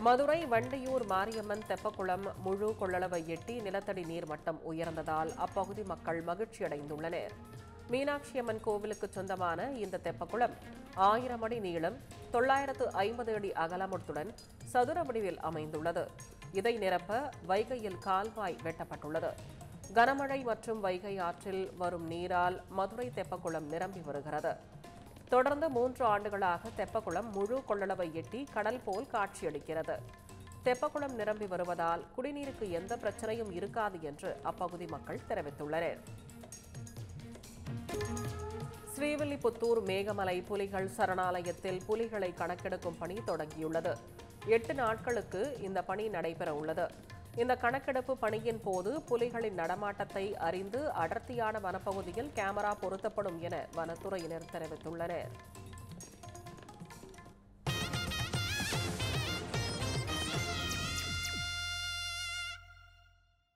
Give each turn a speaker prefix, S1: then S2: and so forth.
S1: மதுரை வண்டியூர் மாரியம்மன் தெப்பக்குளம் முழு கொள்ளளவை எட்டி நிலத்தடி நீர்மட்டம் உயர்ந்ததால் அப்பகுதி மக்கள் மகிழ்ச்சியடைந்துள்ளனர். மீனாட்சியம்மன் கோவிலுக்கு சொந்தமான இந்த தெப்பக்குளம் 1000 அடி நீளம், 950 அடி அகலமுடன் சதுர வடிவில் அமைந்துள்ளது. இதை நிரப்ப வைகையில் கால்வாய் வெட்டப்பட்டுள்ளது. கனமழை மற்றும் வைகை ஆற்றில் வரும் நீரால் மதுரை தெப்பக்குளம் நிரம்பி வருகிறது. தொடர்ந்து 3 ஆண்டுகளாக தெப்பக்குளம் முழு கொள்ளளவை எட்டி கடல் போல் காட்சியளிக்கிறது. தெப்பக்குளம் நிரம்பி வருவதால் குடிநீருக்கு எந்த பிரச்சனையும் இருக்காது என்று அப்பகுதி மக்கள் தெரிவித்துள்ளனர். ஸ்ரீவில்லிபுத்தூர் மேகமலை புலிகள் சரணாலயத்தில் புலிகளை கணக்கெடுக்கும் பணி தொடங்கியுள்ளது. 8 நாட்களுக்கு இந்த பணி நடைபெற உள்ளது. இந்த கணக்கெடுப்பு பணியின் போது புலிகளின் நடமாட்டத்தை அறிந்து அடர்த்தியான வனப்பகுதியில் கேமரா பொருத்தப்படும் என வனத்துறையினர் தெரிவித்துள்ளனர்.